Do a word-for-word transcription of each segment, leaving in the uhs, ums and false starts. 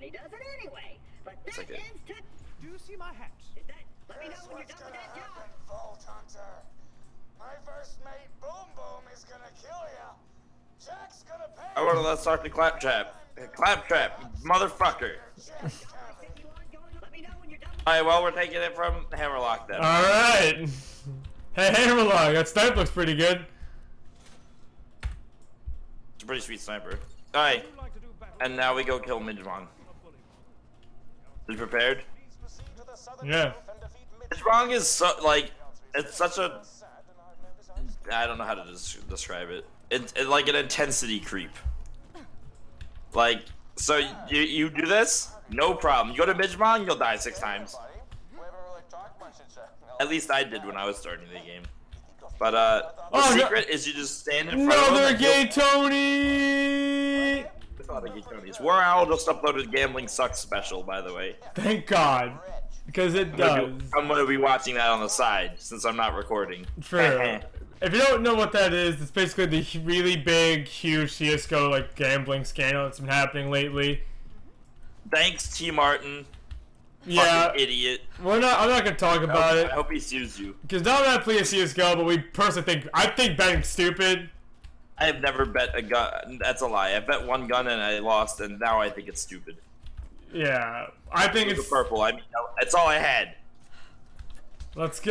He does it anyway. But that like ends to... Do you see my hat? That, let me know when you're done with that job. Vault Hunter. My first mate, Boom Boom, is gonna kill ya. Jack's gonna pay. I wanna let's start the claptrap. Claptrap, motherfucker. Alright, well, we're taking it from Hammerlock then. Alright. Hey, Hammerlock, that snipe looks pretty good. It's a pretty sweet sniper. Alright, and now we go kill Midgemong. You prepared? Yeah. Midgemong is so, like, it's such a... I don't know how to des describe it. It's it, like an intensity creep. Like, so you, you do this? No problem. You go to Midgemong, you'll die six times. At least I did when I was starting the game. But, uh, the oh, secret no. is you just stand in front Another of them. gay Tony! It's not a gay Tony's. We're Owl just uploaded Gambling Sucks special, by the way. Thank God. Because it does. I'm gonna be watching that on the side, since I'm not recording. True. If you don't know what that is, it's basically the really big, huge C S G O like gambling scandal that's been happening lately. Thanks, T. Martin. Yeah, fucking idiot. We're not. I'm not gonna talk about I it. I hope he sues you. Because not that I play C S G O, but we personally think I think betting's stupid. I have never bet a gun. That's a lie. I bet one gun and I lost, and now I think it's stupid. Yeah, I think it was it's a purple. I mean, that's all I had. Let's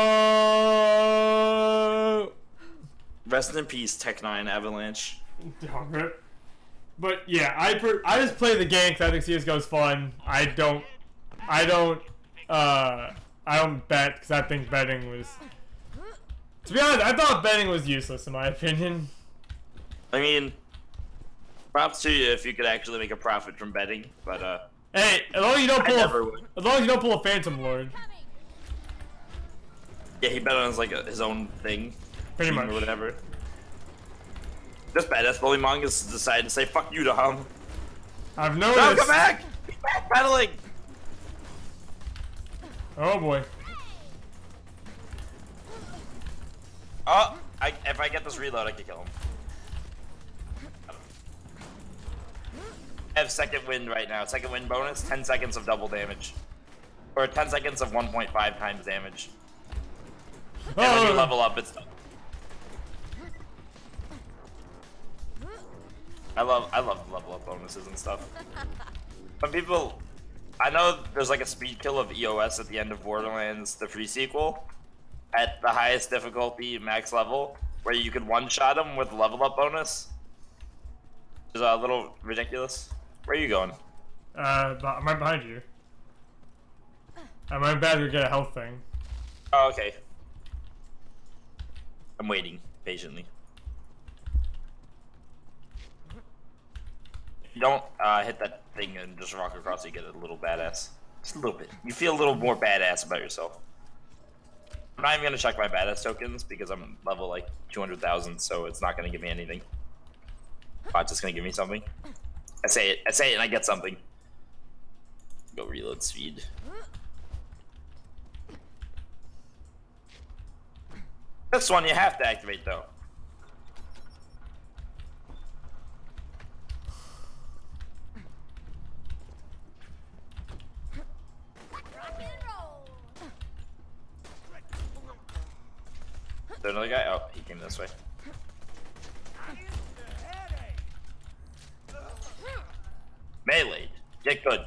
go. Rest in peace, Tech nine Avalanche. Damn it. But yeah, I per I just play the game because I think C S G O is fun. I don't, I don't, uh, I don't bet because I think betting was. To be honest, I thought betting was useless in my opinion. I mean, props to you if you could actually make a profit from betting, but uh. Hey, as long as you don't pull, a, would. as long as you don't pull a Phantom Lord. Yeah, he bet on his like a, his own thing, pretty much, or whatever. This badass bully mongoose decided to say "fuck you" to him. I've noticed. No, come back! He's backpedaling. Oh boy. Oh, I, if I get this reload, I can kill him. I have second wind right now. Second wind bonus, ten seconds of double damage. Or ten seconds of one point five times damage. And oh. when you level up, it's done. I love, I love level up bonuses and stuff. But people, I know there's like a speed kill of E O S at the end of Borderlands, the free sequel, at the highest difficulty, max level, where you could one-shot him with level up bonus. Which is a little ridiculous. Where are you going? Uh, I'm right behind you. I'm right back to get a health thing. Oh, okay. I'm waiting patiently. If you don't uh, hit that thing and just rock across, you get a little badass. Just a little bit. You feel a little more badass about yourself. I'm not even gonna check my badass tokens because I'm level like two hundred thousand, so it's not gonna give me anything. Oh, it's just gonna give me something. I say it. I say it, and I get something. Go reload speed. This one you have to activate though. Is there another guy? Oh, he came this way. Melee. Get good.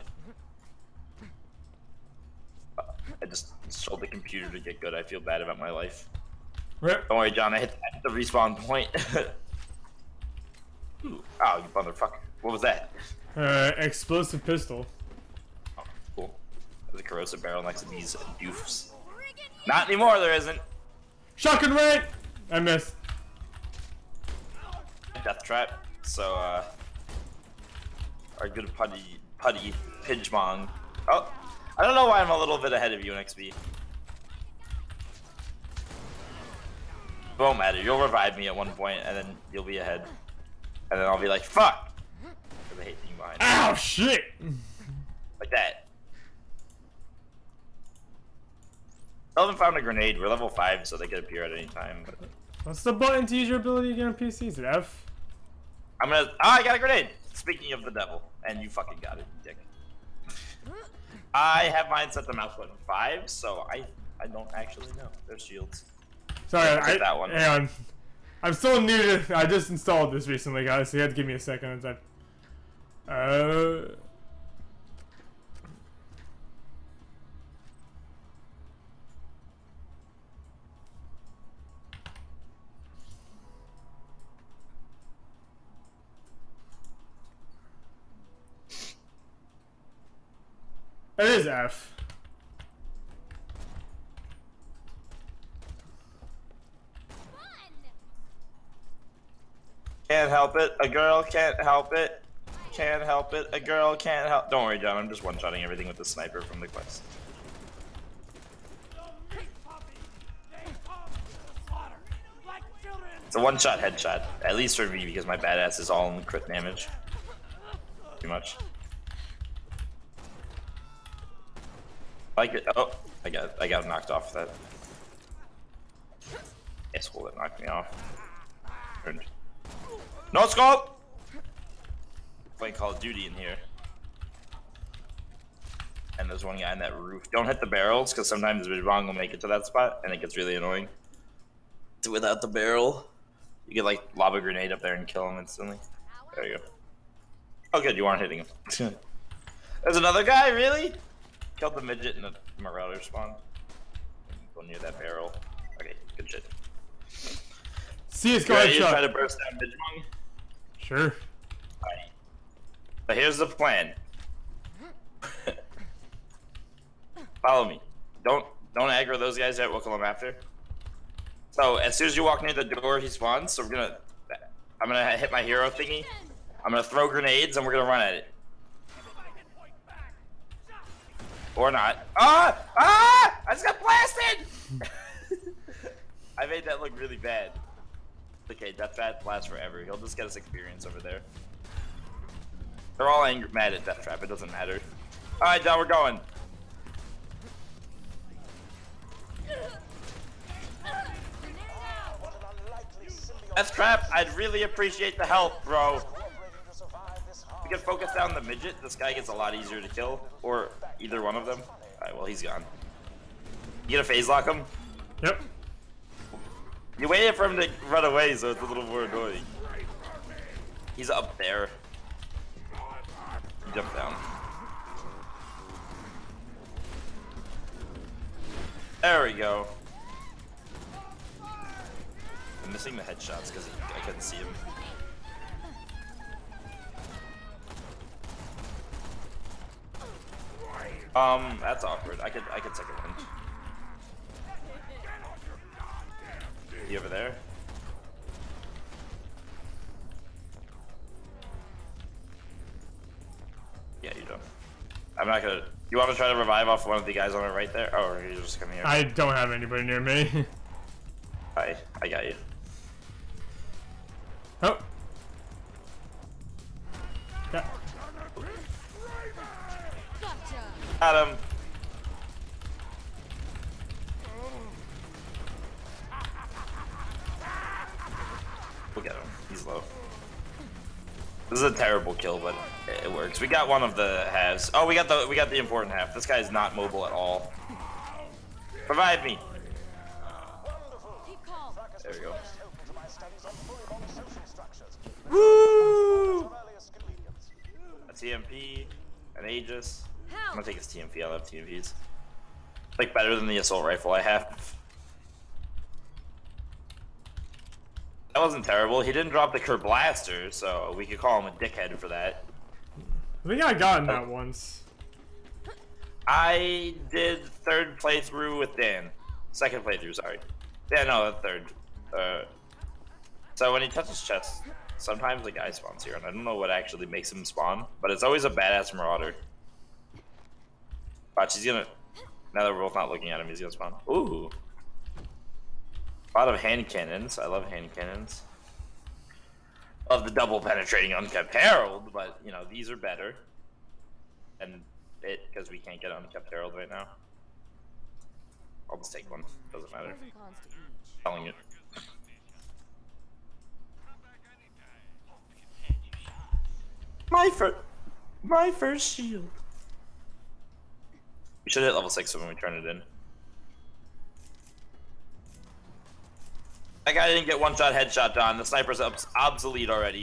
Uh, I just told the computer to get good. I feel bad about my life. Rip. Don't worry, John. I hit, I hit the respawn point. Ooh. Oh, you motherfucker. What was that? Uh, explosive pistol. Oh, cool. There's a corrosive barrel next to these doofs. Not anymore, there isn't. Shotgun red! I missed. Death trap. So, uh... our good putty, putty, Pidgemong. Oh, I don't know why I'm a little bit ahead of you in X P. It won't matter. You'll revive me at one point, and then you'll be ahead. And then I'll be like, fuck! Because I hate being behind. Ow, shit! Like that. I haven't found a grenade. We're level five, so they could appear at any time. But what's the button to use your ability again on P C? Is it F? I'm gonna. Ah, I got a grenade! Speaking of the devil. And you fucking got it, you dick. I have mine set to mouse button five, so I I don't actually know. There's shields. Sorry, I, that one. hang on. I'm still new to. I just installed this recently, guys. So you have to give me a second. Uh. It is F. Can't help it. A girl can't help it. Can't help it. A girl can't help. Don't worry, John. I'm just one-shotting everything with the sniper from the quest. It's a one-shot headshot, at least for me, because my badass is all in crit damage. Too much. Like it. Oh, I got I got knocked off that. Asshole that knocked me off. Turned. No scope! Playing Call of Duty in here. And there's one guy on that roof. Don't hit the barrels, because sometimes the wrong will make it to that spot, and it gets really annoying. Without the barrel, you could like lob a grenade up there and kill him instantly. There you go. Oh good, you aren't hitting him. There's another guy, really? Killed the midget in the marauder spawn. Go near that barrel. Okay, good shit. See, it's going to try to burst down midget. Sure. Alright. But here's the plan. Follow me. Don't don't aggro those guys yet. We'll kill them after. So as soon as you walk near the door, he spawns. So we're gonna. I'm gonna hit my hero thingy. I'm gonna throw grenades and we're gonna run at it. Or not. Ah! Ah! I just got blasted! I made that look really bad. Okay, Death Trap lasts forever. He'll just get us experience over there. They're all angry, mad at Death Trap. It doesn't matter. Alright, John, we're going. Death Trap, I'd really appreciate the help, bro. We can focus down the midget. This guy gets a lot easier to kill. Or either one of them. Alright, well, he's gone. You gonna phase lock him? Yep. You waited for him to run away, so it's a little more annoying. He's up there. Jump down. There we go. I'm missing the headshots because I couldn't see him. Um, that's awkward. I could, I could second one. You over there? Yeah, you don't. I'm not gonna. You want to try to revive off one of the guys on it right there? Oh, or you're just coming here? I don't have anybody near me. Hi, I got you. Oh. Yeah. Got him. We'll get him. He's low. This is a terrible kill, but it works. We got one of the halves. Oh, we got the we got the important half. This guy's not mobile at all. Revive me. There we go. Woo! A T M P, an Aegis. I'm gonna take his T M P. I love T M Ps. Like better than the assault rifle I have. That wasn't terrible. He didn't drop the Kerr Blaster, so we could call him a dickhead for that. I think I got in that once. I did third playthrough with Dan. Second playthrough, sorry. Yeah, no, the third. Uh, so when he touches chest, sometimes the guy spawns here, and I don't know what actually makes him spawn, but it's always a badass marauder. Watch, he's gonna. Now that we're both not looking at him, he's gonna spawn. Ooh. A lot of hand cannons. I love hand cannons. Love the double penetrating unkept herald, but you know these are better. And it because we can't get unkept herald right now. I'll just take one. Doesn't matter. Telling it. My first, my first shield. We should hit level six when we turn it in. That guy didn't get one-shot headshot done. The sniper's obs obsolete already.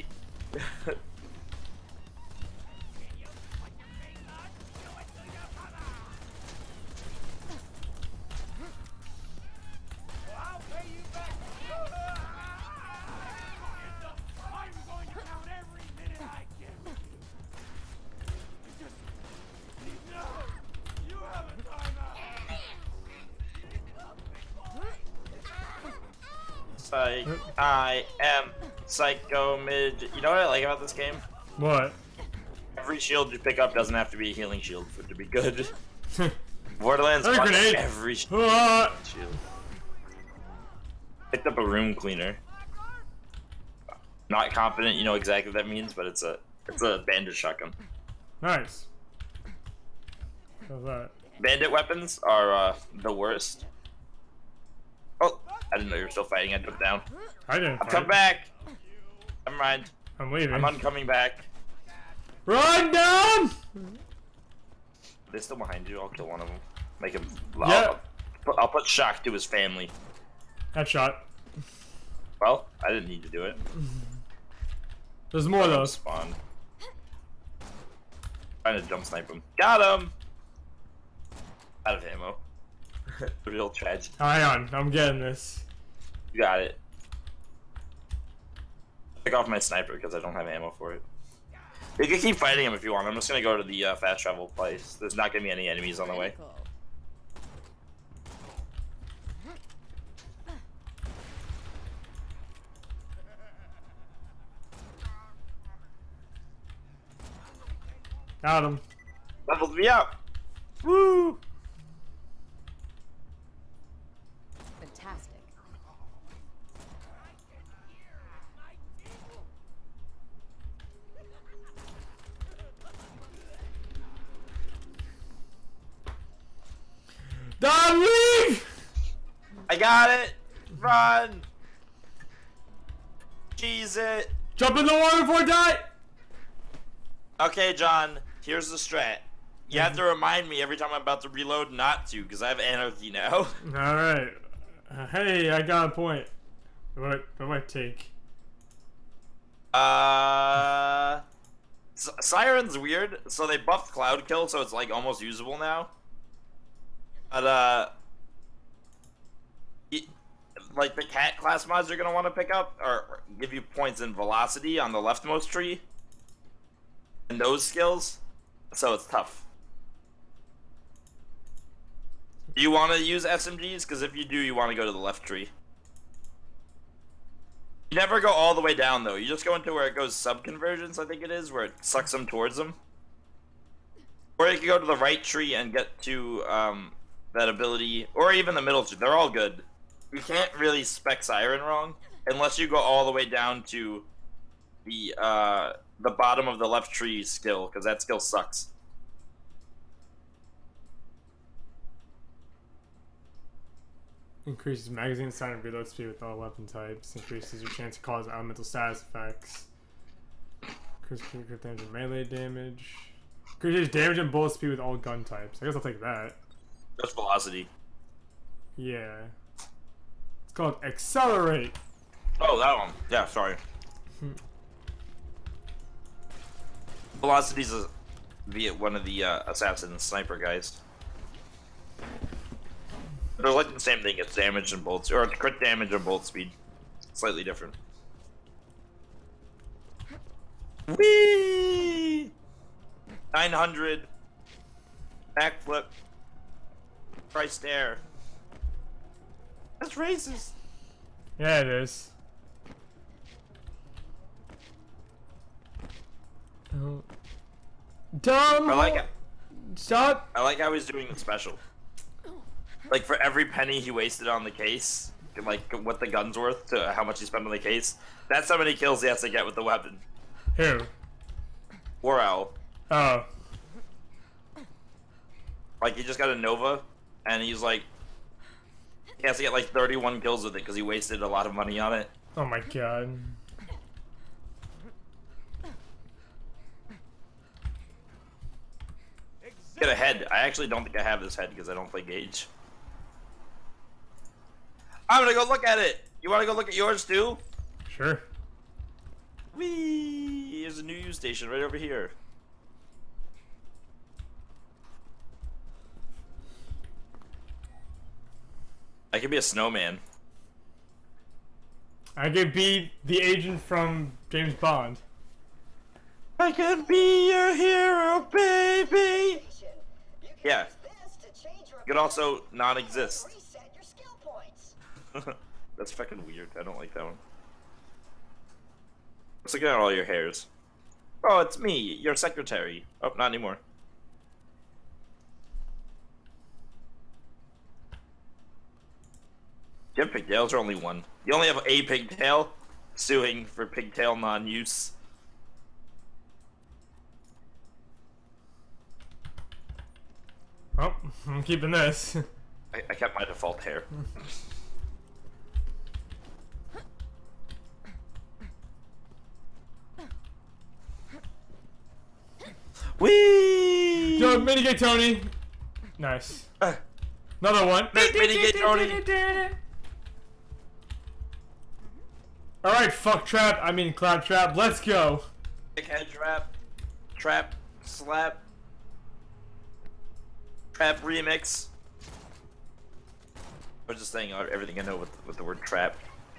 Psych, I am Psycho Mid. You know what I like about this game? What? Every shield you pick up doesn't have to be a healing shield for it to be good. Borderlands Another grenade. every sh Ah! shield. Picked up a room cleaner. Not confident you know exactly what that means, but it's a it's a bandit shotgun. Nice. How's that? Bandit weapons are uh, the worst. Oh, I didn't know you were still fighting. I jumped down. I didn't. I'll fight. come back. Never mind. I'm leaving. I'm uncoming back. Run down! They're still behind you. I'll kill one of them. Make him. Yeah. I'll, put, I'll put shock to his family. Headshot. Well, I didn't need to do it. There's more of those. Spawn. Trying to jump snipe him. Got him. Out of ammo. Real tragedy. Hang on, I'm getting this. You got it. Pick off my sniper because I don't have ammo for it. You can keep fighting him if you want. I'm just gonna go to the uh, fast travel place. There's not gonna be any enemies on the way. Got him. Leveled me up. Woo! Fantastic. Don, leave! I got it. Run. Cheese it. Jump in the water before I die! Okay, John. Here's the strat. You have to remind me every time I'm about to reload not to, because I have anarchy now. Alright. Uh, hey, I got a point. What, what do I take? Uh, S Siren's weird. So they buffed Cloud Kill, so it's like almost usable now. But uh, it, like the cat class mods you're gonna want to pick up or give you points in velocity on the leftmost tree, and those skills. So it's tough. Do you want to use S M Gs? Because if you do, you want to go to the left tree. You never go all the way down, though. You just go into where it goes sub-conversions, I think it is, where it sucks them towards them. Or you can go to the right tree and get to um, that ability, or even the middle tree. They're all good. You can't really spec Siren wrong, unless you go all the way down to the, uh, the bottom of the left tree skill, because that skill sucks. Increases magazine size and reload speed with all weapon types. Increases your chance to cause elemental status effects. Increases crit damage and melee damage. Increases damage and bullet speed with all gun types. I guess I'll take that. That's velocity. Yeah. It's called Accelerate. Oh, that one. Yeah, sorry. Velocity's a, via one of the uh, assassin sniper guys. They're like the same thing. It's damage and bolts, or crit damage and bolt speed. Slightly different. Whee! nine hundred. Backflip. Price air. That's racist. Yeah, it is. Oh. Dumb. I like it. Stop. I like how he's doing the special. Like, for every penny he wasted on the case, like, what the gun's worth to how much he spent on the case, that's how many kills he has to get with the weapon. Who? War Owl. Oh. Like, he just got a Nova, and he's like, he has to get like thirty-one kills with it because he wasted a lot of money on it. Oh my god. Get a head. I actually don't think I have this head because I don't play Gauge. I'm gonna go look at it. You wanna go look at yours too? Sure. Whee! There's a new use station right over here. I could be a snowman. I could be the agent from James Bond. I can be your hero, baby! Yeah. You could also non-exist. Reset your skill points. That's fucking weird. I don't like that one. Let's look at all your hairs. Oh, it's me, your secretary. Oh, not anymore. Do you have pigtails or only one? You only have a pigtail? Suing for pigtail non-use. Oh, I'm keeping this. I, I kept my default hair. Whee! Yo, minigame Tony. Nice. Uh, Another one. Minigame Tony. Alright, fuck trap. I mean, clap trap. Let's go. Head trap. Trap. Slap. Trap remix. I was just saying everything I know with, with the word trap.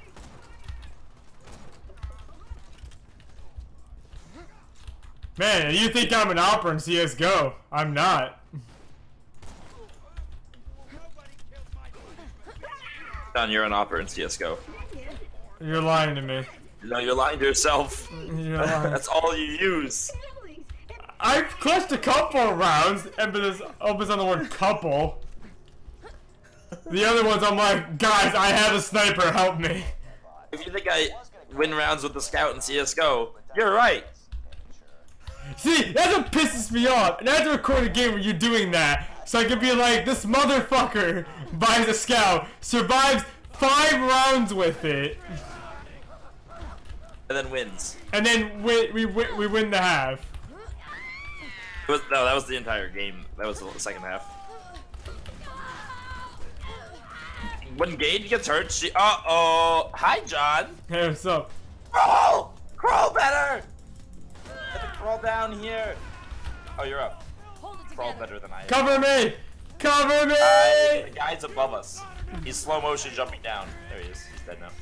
Man, you think I'm an opera in C S G O? I'm not. John, you're an opera in C S G O. You're lying to me. No, you're lying to yourself. You're lying. That's all you use. I've clutched a couple rounds, and but it's opens on the word couple. The other ones, I'm like, guys, I have a sniper, help me. If you think I win rounds with the scout in C S G O, you're right. See, that's what pisses me off. And I have to record a game where you're doing that. So I can be like, this motherfucker buys a scout, survives five rounds with it, And then wins. and then we, we, we, we win the half. It was, no, that was the entire game. That was the second half. When Gage gets hurt, she. Uh oh. Hi, John. Hey, what's up? Crawl! Crawl better! Have to crawl down here. Oh, you're up. Hold it Crawl together. better than I am. Cover me! Cover me! Guy, the guy's above us. He's slow motion jumping down. There he is. He's dead now.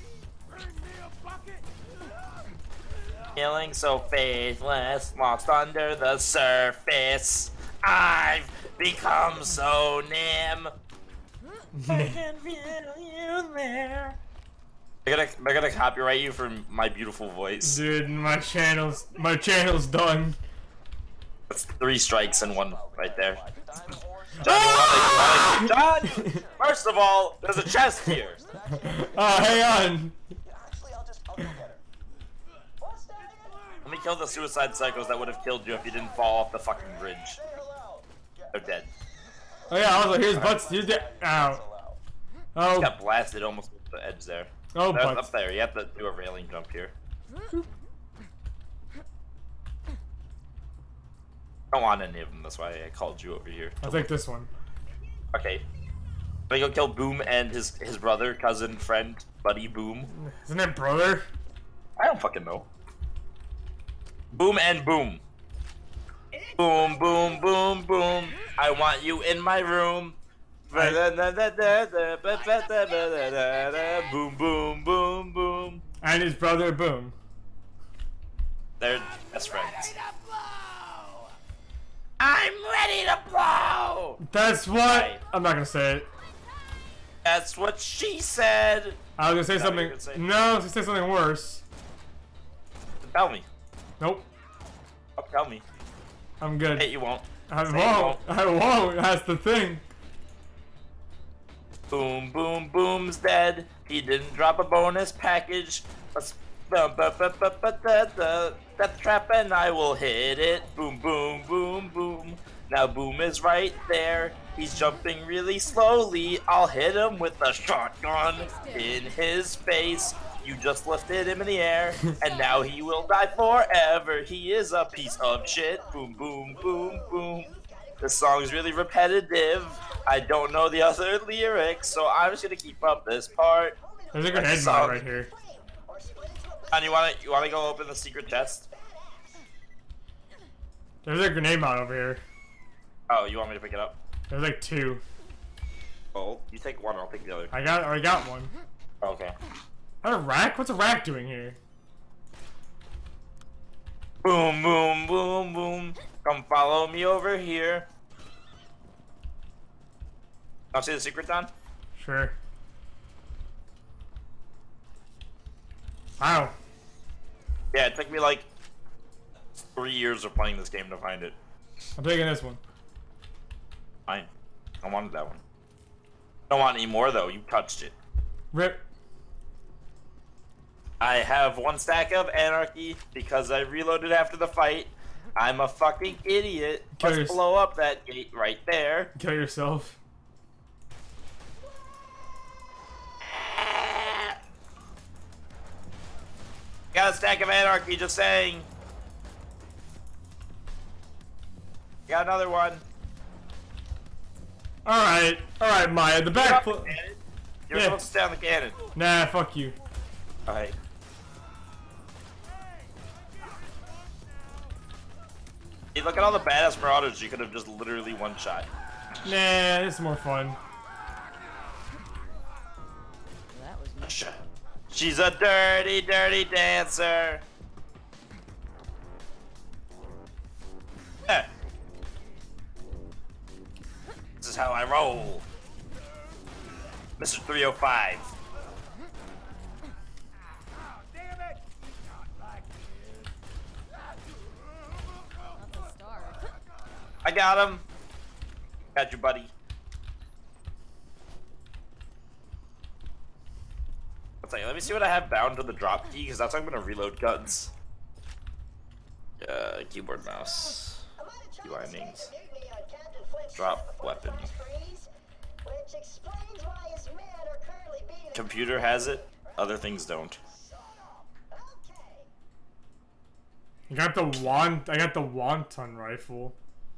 Feeling so faithless, lost under the surface. I've become so nim. I can feel you there. They're gonna, they're gonna copyright you for my beautiful voice. Dude, my channel's my channel's done. That's three strikes and one right there. John, you wanna, you wanna, John, first of all, there's a chest here. Oh, hang on. Actually, I'll just I'll go get her. What's that? Let me kill the suicide psychos that would have killed you if you didn't fall off the fucking bridge. Say hello. They're dead. Oh yeah, I was like, here's butts. Here's the ow. Oh, Got blasted almost with the edge there. oh, That's butts. up there. You have to do a railing jump here. I don't want any of them. That's why I called you over here. I'll take this one. Okay. I'm gonna go kill Boom and his his brother, cousin, friend, buddy Boom. Isn't it brother? I don't fucking know. Boom and Boom. Boom, boom, boom, boom. I want you in my room. Boom, boom, boom, boom. And his brother, boom. They're best friends. I'm ready to blow! That's what. Right. I'm not gonna say it. That's what she said. I was gonna say Is that what something. you would say? No, I was gonna say something worse. Tell me. Nope. Oh, tell me. I'm good. Hey, you won't. I Say you won't. I won't. That's the thing. Boom, boom, boom's dead. He didn't drop a bonus package. Let's But but but but but that the that trap and I will hit it. Boom boom boom boom. Now Boom is right there. He's jumping really slowly. I'll hit him with a shotgun in his face. You just lifted him in the air, and now he will die forever. He is a piece of shit. Boom boom boom boom. This song's really repetitive. I don't know the other lyrics, so I'm just gonna keep up this part. There's a grenade song. mine right here. And you wanna you wanna go open the secret chest? There's a grenade mine over here. Oh, you want me to pick it up? There's like two. Oh, you take one, I'll take the other. I got I got one. Okay. What a rack? What's a rack doing here? Boom, boom, boom, boom. Come follow me over here. I'll see the secret, Don? Sure. Wow. Yeah, it took me like three years of playing this game to find it. I'm taking this one. Fine. I wanted that one. Don't want any more though, you touched it. Rip. I have one stack of anarchy because I reloaded after the fight. I'm a fucking idiot. Kill Let's yours- blow up that gate right there. Kill yourself. Got a stack of anarchy, just saying. Got another one. Alright. Alright, Maya. The back. You're Pl- You're Yeah. supposed to stay on the cannon. nah, fuck you. Alright. Hey, look at all the badass marauders you could have just literally one shot. Nah, this is more fun. That was me. She's a dirty, dirty dancer. Eh. This is how I roll. Mister three oh five. Not the star. I got him. Got you, buddy. One second, let me see what I have bound to the drop key, because that's how I'm gonna reload guns. Uh, keyboard, mouse, key bindings, drop weapon. Computer has it, other things don't. I got the want. I got the wonton rifle.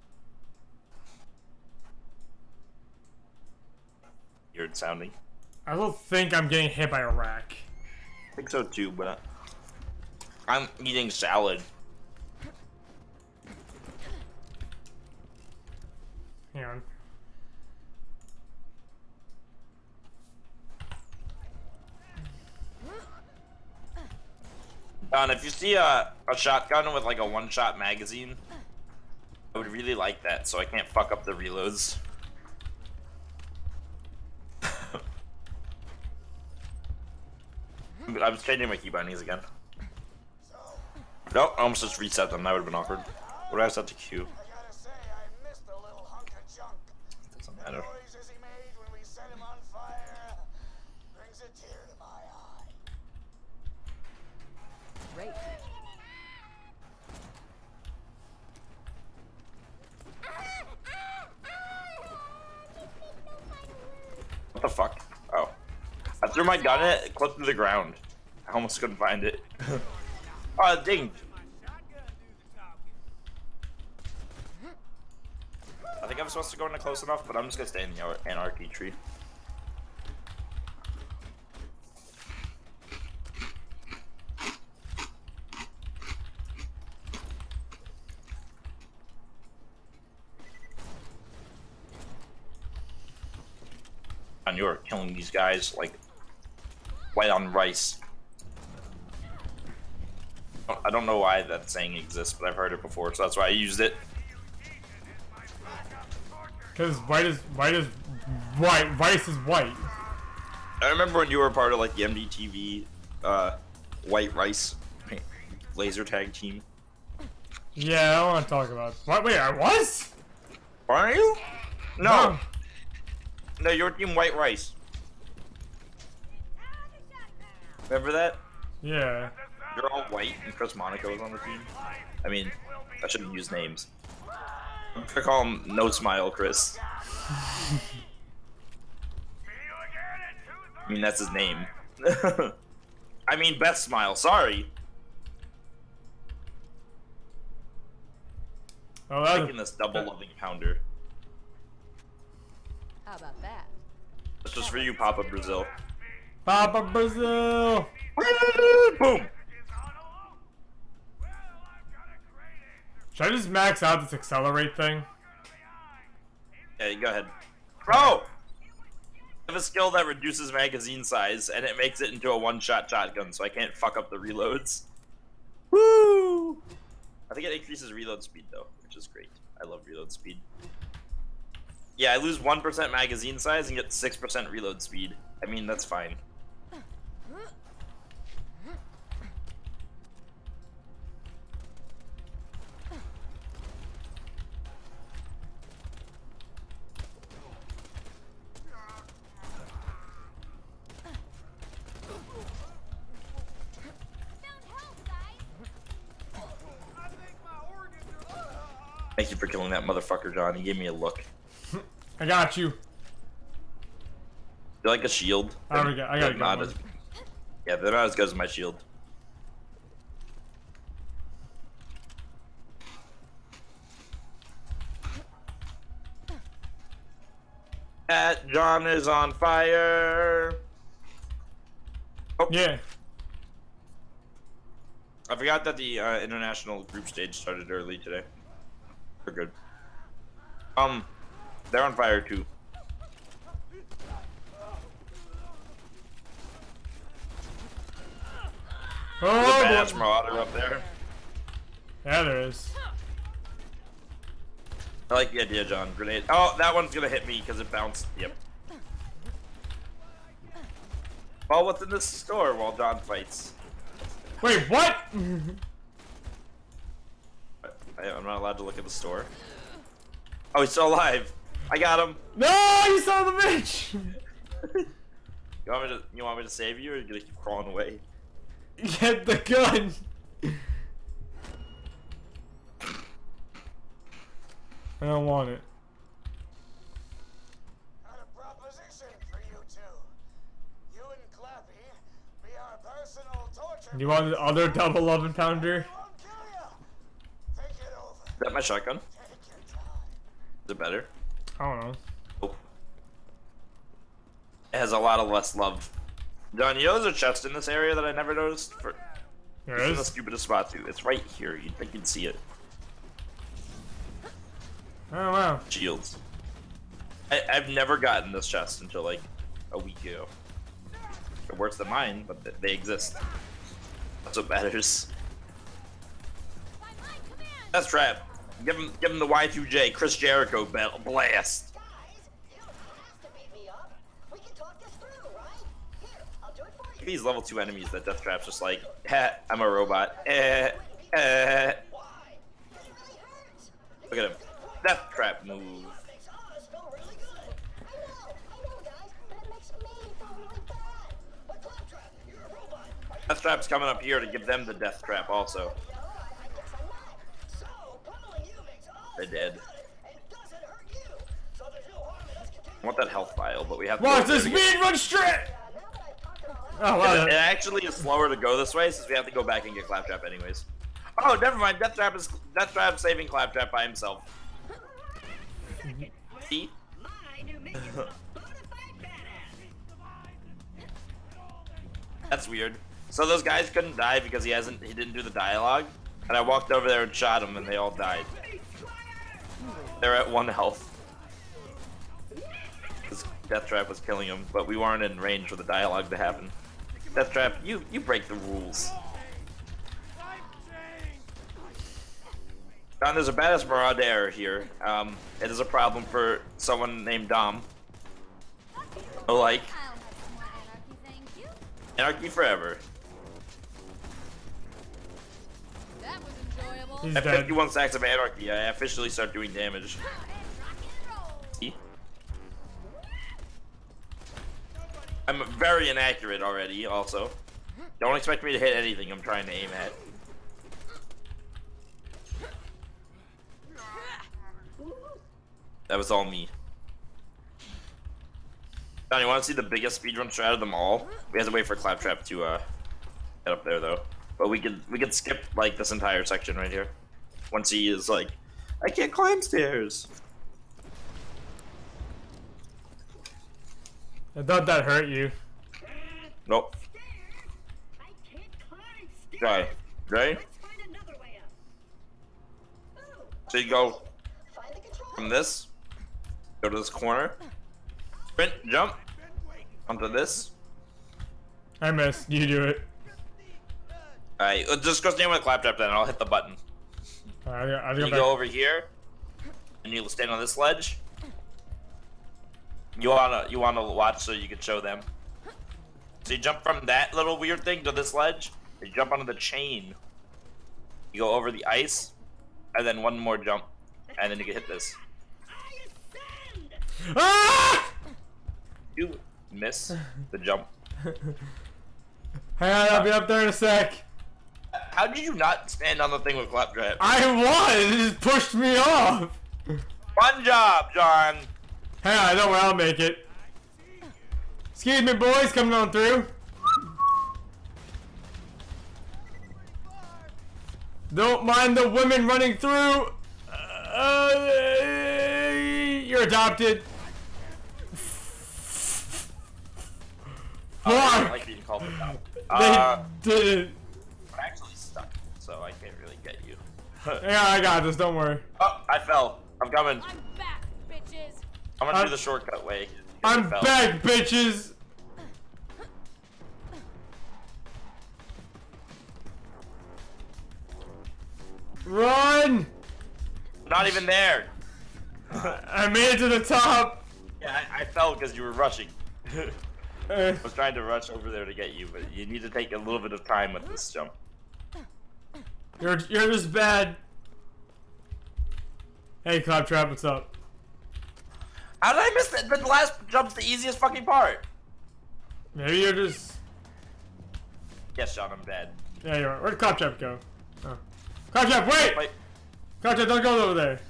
Weird sounding. I don't think I'm getting hit by a rack. I think so too, but I'm eating salad. Hang on. Don, if you see a, a shotgun with like a one-shot magazine, I would really like that, so I can't fuck up the reloads. I was changing my key bindings again. Nope, I almost just reset them. That would have been awkward. What do I set to Q? I gotta say, I missed the little hunk of junk. Doesn't The matter. noises he made when we set him on fire brings a tear to my eye. Great. What the fuck? Oh. I threw my gun at it, it clipped through the ground. I almost couldn't find it. Oh, it dinged. I think I'm supposed to go in close enough, but I'm just gonna stay in the anarchy tree. And you're killing these guys like white on rice. I don't know why that saying exists, but I've heard it before, so that's why I used it. Cause white is white is white. Rice is white. I remember when you were part of like the M D T V uh, white rice laser tag team. Yeah, I don't want to talk about. What? Wait, I was? Are you? No. No, you're team white rice. Remember that? Yeah. You're all white and Chris Monaco was on the team. I mean, I shouldn't use names. I'm gonna call him No Smile Chris. I mean, that's his name. I mean, Best Smile, sorry. Oh, that Making this double loving pounder. for you, Papa Brazil. Papa Brazil. Boom. Should I just max out this accelerate thing? Yeah, go ahead. Bro! I have a skill that reduces magazine size, and it makes it into a one-shot shotgun, so I can't fuck up the reloads. Woo! I think it increases reload speed, though, which is great. I love reload speed. Yeah, I lose one percent magazine size and get six percent reload speed. I mean, that's fine. Thank you for killing that motherfucker, John. He gave me a look. I got you. They're like a shield. I already got. I gotta They're not get as, one. yeah, they're not as good as my shield. That John is on fire. Oh. Yeah. I forgot that the uh, international group stage started early today. We're good. Um, they're on fire too. Oh, There's a boy. badass marauder up there. Yeah, there is. I like the idea, John. Grenade. Oh, that one's gonna hit me because it bounced. Yep. Well, what's in this store while John fights? Wait, what? I, I'm not allowed to look at the store. Oh, he's still alive. I got him. No, you son of a bitch! You want me to? You want me to save you, or are you gonna keep crawling away? Get the gun. I don't want it. Got a proposition for you two. You and Clappy be our personal torture. You want the other double eleven pounder? We won't kill ya. Think it over. Is that my shotgun? Take your time. Is it better? I don't know. Oh. It has a lot of less love. John, you know there's a chest in this area that I never noticed? For, There it's in the is. stupidest spot too. It's right here. You'd think you'd see it. Oh wow. Shields. I, I've never gotten this chest until like a week ago. They're worse than mine, but th they exist. That's what matters. That's trap. Give him, give him the Y two J Chris Jericho belt blast. Guys, you don't have to beat me up. We can talk this through, right? Here, I'll do it for you. These level two enemies that Death Trap's just like, ha, I'm a robot. Eh, eh. Why? Because it really hurts. Look at him. Death Trap move. Makes us feel really good. I know, I know, guys, but it makes me feel really bad. But Claptrap, you're a robot. Are you Death Trap's coming up here to give them the Death Trap also. no? I, I guess I'm not. So, pummeling you makes us They're dead. good and doesn't hurt you. So there's no harm in us continuing. I want that health vial, but we have to Watch go this there to get- speed run straight. Uh, now that I've talked it all out, Oh wow. It, it actually is slower to go this way since we have to go back and get Claptrap anyways. Oh, never mind. Death Trap is Death Trap saving Claptrap by himself. See? my new minion is a bona fide badass. That's weird. So those guys couldn't die because he hasn't he didn't do the dialogue, and I walked over there and shot them and they all died. They're at one health. Because Death Trap was killing them, but we weren't in range for the dialogue to happen. Death Trap, you you break the rules. Don, there's a badass marauder here. Um, it is a problem for someone named Dom. Oh, like I'll have some more anarchy, thank you. anarchy forever. That was enjoyable. He's At dead. fifty-one stacks of anarchy, I officially start doing damage. Let's rock and roll. See? I'm very inaccurate already, also. Don't expect me to hit anything I'm trying to aim at. That was all me. Don, you want to see the biggest speedrun strat of them all? We have to wait for Claptrap to uh, get up there, though. But we could we could skip like this entire section right here. Once he is like, I can't climb stairs. I thought that hurt you. Nope. I can't climb stairs. Try. Ready? Let's find another way up. Ooh, So you go find the control. from this, go to this corner, sprint, jump, onto this. I missed. You do it. Alright, just go stand with the claptrap then, I'll hit the button. Alright, I was You gonna go over here, and you stand on this ledge. You wanna you wanna watch so you can show them. So you jump from that little weird thing to this ledge. You jump onto the chain. You go over the ice, and then one more jump, and then you can hit this. I ascend. Ah! You miss the jump. Hang on, I'll be up there in a sec. How did you not stand on the thing with claptrap? I was. It just pushed me off. Fun job, John. Hang on, I know where I'll make it. Excuse me, boys, coming on through. Don't mind the women running through. Uh, you're adopted. Oh, I don't Fuck. like being called a dog. They Uh, didn't. I'm actually stuck, so I can't really get you. Yeah, I got this. Don't worry. Oh, I fell. I'm coming. I'm back, bitches. I'm gonna I'm- do the shortcut way. 'cause I'm I fell. back, bitches. Run! Not even there. I made it to the top. Yeah, I, I fell because you were rushing. Uh, I was trying to rush over there to get you, but you need to take a little bit of time with this jump. you're you're just bad. Hey, Claptrap, what's up? How did I miss that? The last jump's the easiest fucking part. Maybe you're just. Yes, Sean, I'm dead. Yeah, you are. Where'd Claptrap go? Oh. Claptrap, wait! Wait. Claptrap, don't go over there.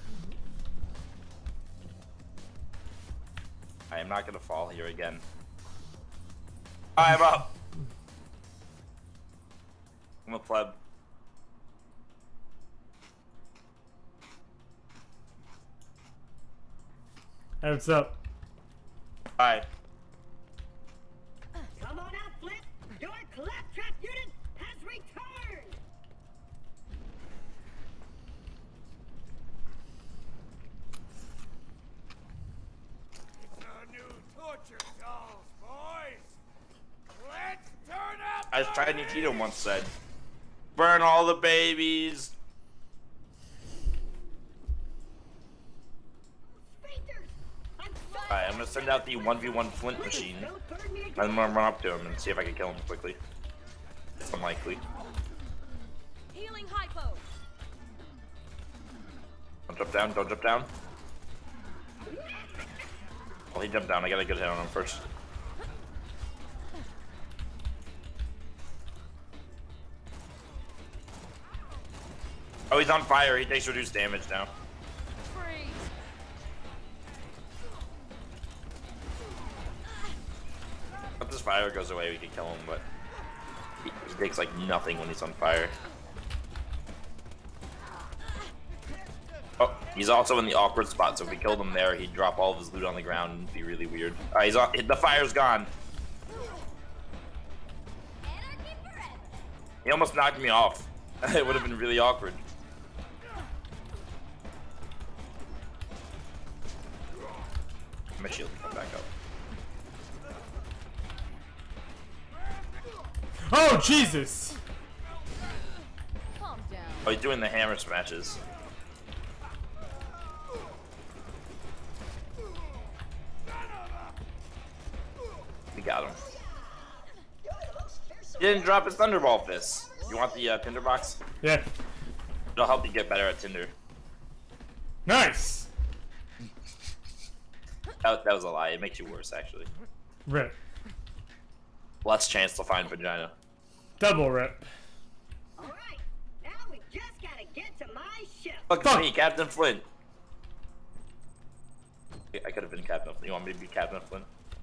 I am not gonna fall here again. I'm up. I'm a pleb. Hey, what's up? Bye. Come on out, Flip. Your claptrap unit has returned. The new torture dolls, boys. Let's turn up. As Tiny Tito once said, burn all the babies. Sphincters. I'm Alright, I'm gonna send out the one v one flint machine. I'm gonna run up to him and see if I can kill him quickly. It's unlikely. Healing hypo. Don't jump down, don't jump down. Well, he jumped down. I got a good hit on him first. Oh, he's on fire. He takes reduced damage now. Freeze. If this fire goes away, we can kill him, but he, he takes like nothing when he's on fire. Oh, he's also in the awkward spot, so if we killed him there, he'd drop all of his loot on the ground and it'd be really weird. Alright, he's on. The fire's gone. Anarchy forever. He almost knocked me off. It would have been really awkward. My shield can come back up. Oh, Jesus! Calm down. Oh, he's doing the hammer smashes. We got him. He didn't drop his Thunderball fist. You want the uh, Tinder box? Yeah. It'll help you get better at Tinder. Nice! That, that was a lie. It makes you worse, actually. Rip. Less chance to find vagina. Double rip. All right. Now we just gotta get to my ship. Look Fuck. at me, Captain Flint. I could have been Captain Flint. You want me to be Captain Flint?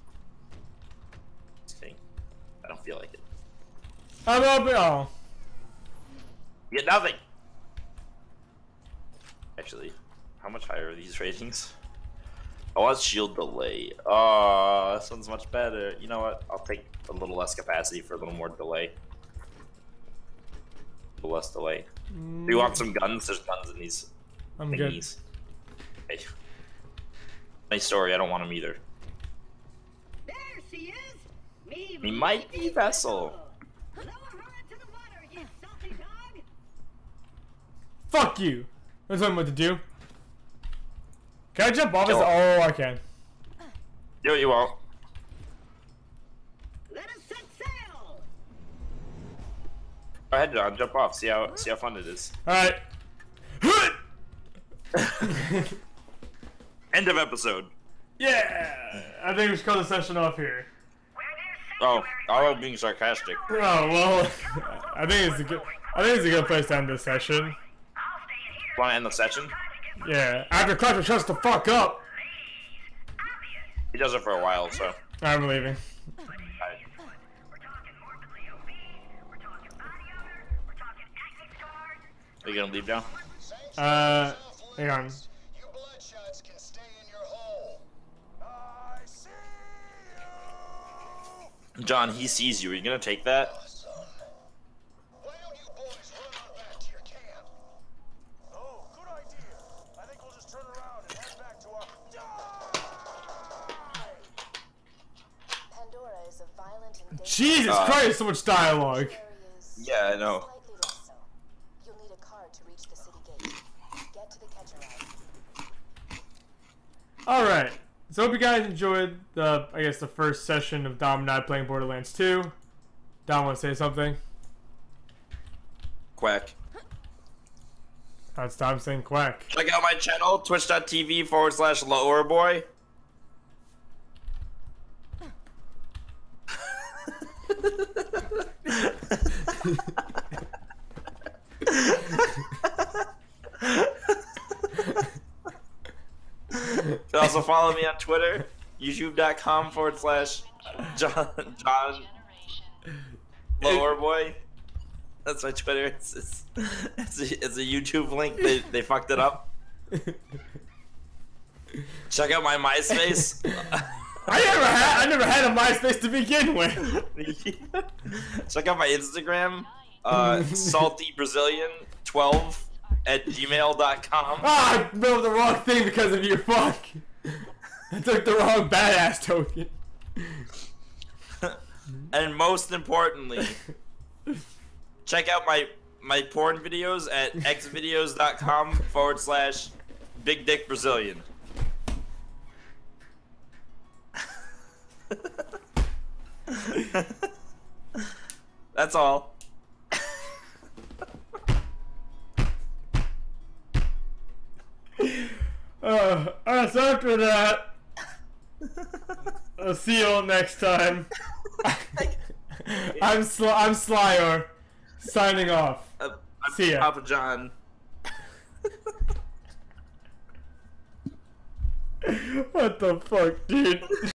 Just kidding. I don't feel like it. I'm up. Oh. You get nothing. Actually, how much higher are these ratings? Oh, that's shield delay. Oh, this one's much better. You know what? I'll take a little less capacity for a little more delay. A little less delay. Do you want some guns? There's guns in these I'm thingies. Hey. Nice story. I don't want them either. There she is. Me, Me mighty vessel. Lower her into the water, you salty dog. good. Fuck you. That's what I'm about to do. Can I jump off this? Kill Oh, I can. Do what you want. Let us set sail. Go ahead, John. Jump off. See how see how fun it is. All right. End of episode. Yeah. I think we should call the session off here. Oh, I was being sarcastic. Oh well. I think it's a good. I think it's a good place to end this session. Want to end the session? Yeah. After Clutcher shuts the fuck up, He does it for a while, so. I'm leaving. Alright. Are you gonna leave now? Uh, hang on. You bloodshots can stay in your hole. I see you. John, he sees you. Are you gonna take that? Awesome. Why don't you boys run on back to your camp? Oh, good idea. I think we'll just turn around and head back to our. Pandora is a violent and dangerous Jesus Uh, Christ, so much dialogue. area is Yeah, I know. slightly less so. You'll need a card to reach the city gate. Get to the catcher eye. Alright. So hope you guys enjoyed the, I guess, the first session of Dom and I playing Borderlands two. Dom, want to say something? Quack. That's Dom saying quack. Check out my channel, twitch.tv forward slash lower boy. You can also follow me on Twitter, youtube.com forward slash John, John Lower Boy. That's my Twitter. It's, it's, it's, a, it's a YouTube link. They, they fucked it up. Check out my MySpace. I never had I never had a MySpace to begin with. Check out my Instagram, uh, salty brazilian twelve at gmail dot com. Ah, I built the wrong thing because of you, fuck. I took the wrong badass token. And most importantly, check out my my porn videos at xvideos.com forward slash big dick Brazilian. That's all. Uh, uh, so after that, I'll see you all next time. I'm Sl I'm Slyer, signing off. Uh, I'm See ya. Papa John. What the fuck, dude?